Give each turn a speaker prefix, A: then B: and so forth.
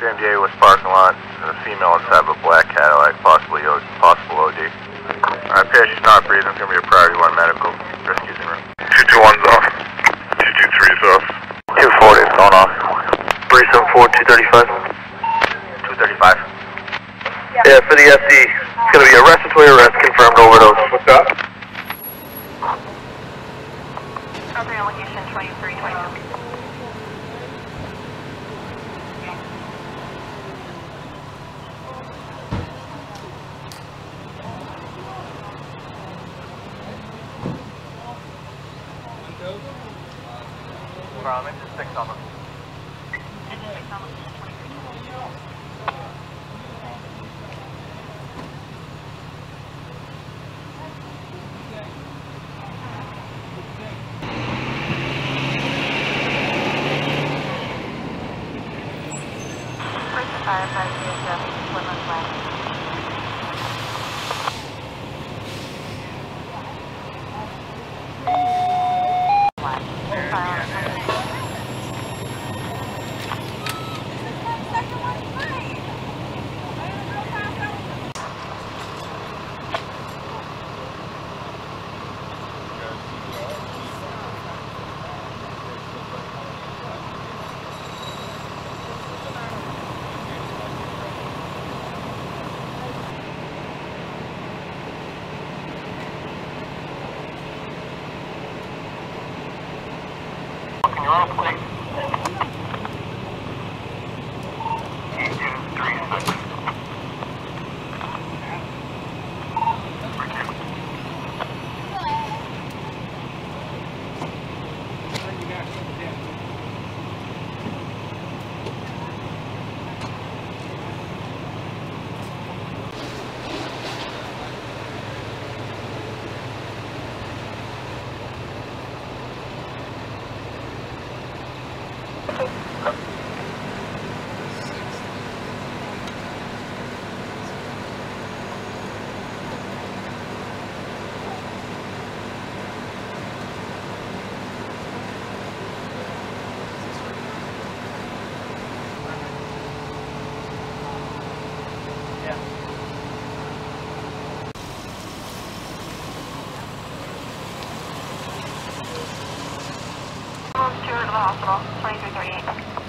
A: JMDA West parking lot. A female inside of a black Cadillac, possible OD. Alright, patient's not breathing. It's going to be a priority 1 medical. Rescue's en route.
B: 221's off. 223's off.
A: 240 is going off.
B: 374, 235.
A: 235.
B: Yeah, for the FD. It's going to be a respiratory arrest, confirmed overdose. What's up?
C: Okay, location 2322.
A: Engine 6 on them.
C: Engine 6 on location 2322. Where's the firefighters? Woodlands Way.
B: You're on plate. 8236.
C: To the hospital, 2338.